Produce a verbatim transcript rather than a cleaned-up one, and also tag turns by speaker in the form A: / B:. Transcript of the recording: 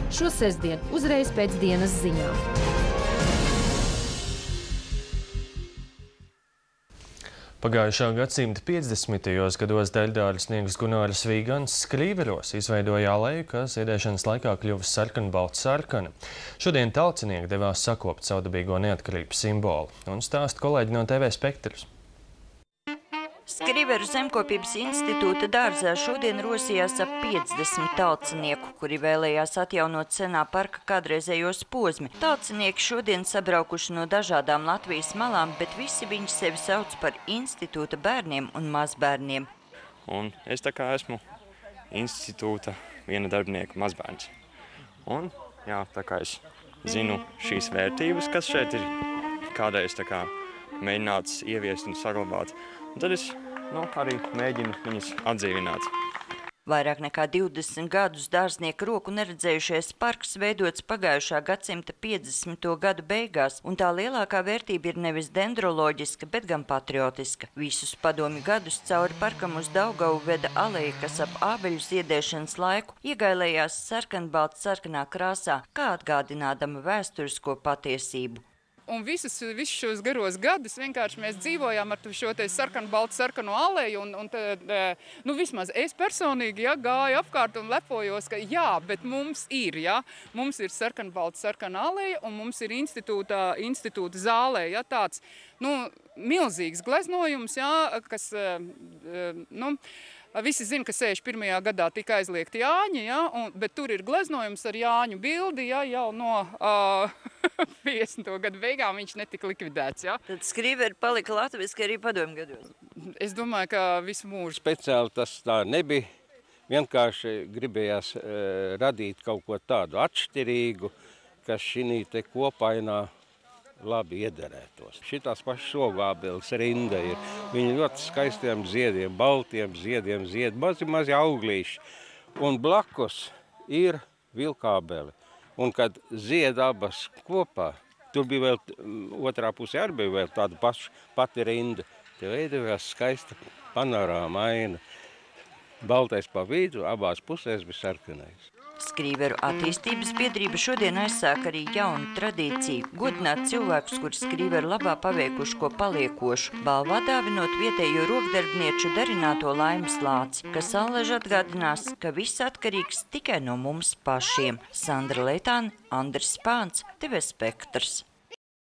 A: šo sestdienu uzreiz pēc dienas ziņām.
B: Pagājušā gadsimta piecdesmitajos gados Daļdāļu Gunāras Vīgans Skrīveros izveidoja aleju, kas iedēšanas laikā kļuva sarkanbalta sarkana. Šodien tautsinieki devās sakopt savdabīgo neatkarības simbolu, un stāsta kolēģi no T V Spektrs.
C: Skrīveru zemkopības institūta dārzā šodien rosījās ap piecdesmit tautsnieku, kuri vēlējās atjaunot senā parka kādreizējos posmi. Tautsnieki šodien sabraukuši no dažādām Latvijas malām, bet visi viņi sevi sauc par institūta bērniem un mazbērniem.
D: Un es tā kā esmu institūta viena darbinieka mazbērns. Un jā, tā kā es zinu šīs vērtības, kas šeit ir kādreiz tā kā mēģināts ieviest un saglabāt. Un tad es nu, arī mēģinu viņus atdzīvināt.
C: Vairāk nekā divdesmit gadus dārznieku roku neredzējušies parks veidots pagājušā gadsimta piecdesmito gadu beigās, un tā lielākā vērtība ir nevis dendroloģiska, bet gan patriotiska. Visus padomju gadus cauri parkam uz Daugavu veda aleja, kas ap ābeļu ziedēšanas laiku iegailējās sarkanbalta sarkanā krāsā, kā atgādinādama vēsturisko patiesību.
E: Un visus, visus šos garos gadus vienkārši mēs dzīvojām ar šo te sarkanu baltu sarkanu aleju, un, un tad, nu vismaz es personīgi ja, gāju apkārt un lepojos, ka jā, bet mums ir, ja, mums ir sarkanu baltu sarkanu aleja, un mums ir institūta, institūta zālē, ja, tāds, nu, milzīgs gleznojums, ja, kas, nu, visi zina, ka sešdesmit pirmajā gadā tika aizliegti Jāņi, ja, un, bet tur ir gleznojums ar Jāņu bildi, ja, jau no uh, piecdesmito gadu beigām viņš netika likvidēts. Ja.
C: Tad Skrīveri palika latviski arī padomju gados?
E: Es domāju, ka visu mūžu.
F: Speciāli tas tā nebija. Vienkārši gribējās e, radīt kaut ko tādu atšķirīgu, kas šī te kopainā labi iederētos. Šitās pašas ogābeles rinda ir. Viņi ļoti skaistiem ziediem, baltiem ziediem zied, mazi, mazi auglīši. Un blakus ir vilkābele. Un kad zied abas kopā, tur bija vēl otrā pusē arī bija vēl tāda paša pati rinda. Te veidojās skaista panorāma aina. Baltais pa vidu, abās pusēs bija sarkanais.
C: Skrīveru attīstības biedrība šodien aizsāk arī jaunu tradīciju – godināt cilvēkus, kuri Skrīveru labā paveikuši ko paliekošu, balvā dāvinot vietējo rokdarbnieču darināto laimes lāci, kas allaž atgādinās, ka viss atkarīgs tikai no mums pašiem. Sandra Leitāne, Andris Spāns, T V Spektrs.